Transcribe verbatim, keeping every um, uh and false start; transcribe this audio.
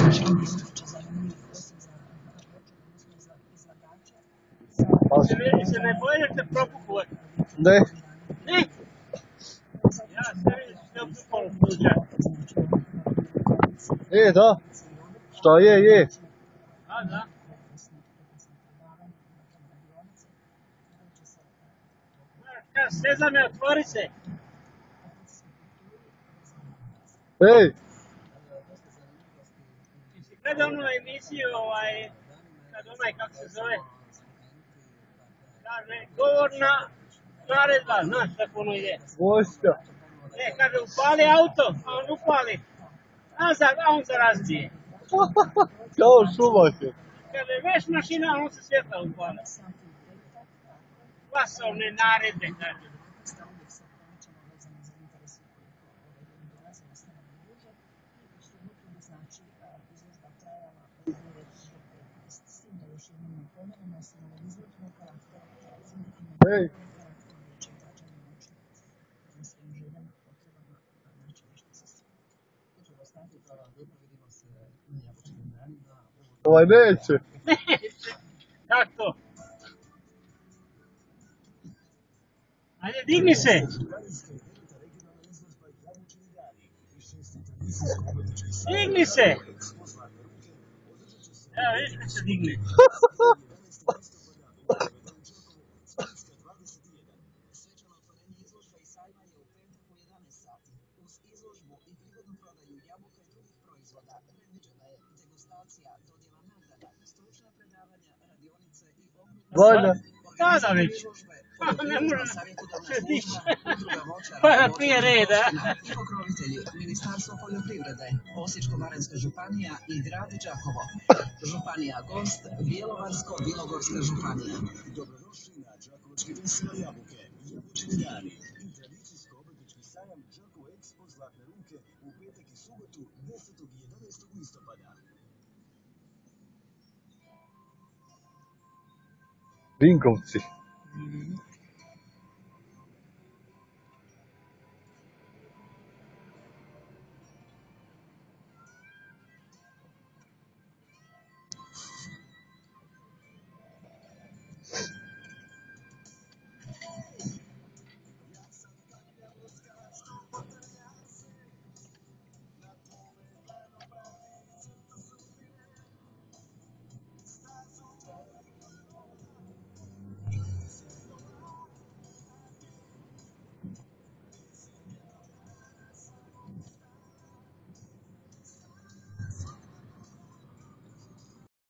Se ne bojite propukovati? Ne. Ne? Ja sve vidim sve upukalo tuđa. Je, da. Šta je, je. A, da. Kaj, Sezame, otvori se. Ej. Ti si gledao onu emisiju, ovaj, kad onaj, kako se zove, kaže, govorna naredba, znaš kako ono ide. Vojska. E, kaže, upali auto, a on upali, a, za, a on se razbije. Kao Šumacher. Kaže, veš mašina, a on se svjetla upali. Glasovne naredbe, kaže. Ej. Ovaj neće. Neće. Kako to? Ajde, digni se. Digni se. Evo, vidiš kad se digne. Vojna. Kada već? Ne može se dići. Pa da prije reda. Pokrovitelji Ministarstvo poljoprivrede, Osječko-baranjska županija i grad Đakovo. Županija gost, Bjelovarsko-bilogorska županija. Dobrodošli na Đakovački festival jabuke, Jabučni dani i tradicijsko obrtnički sajam Đakovo Expo Zlatne ruke u petak i subotu desetog i jedanaestog listopada. Vinkovci.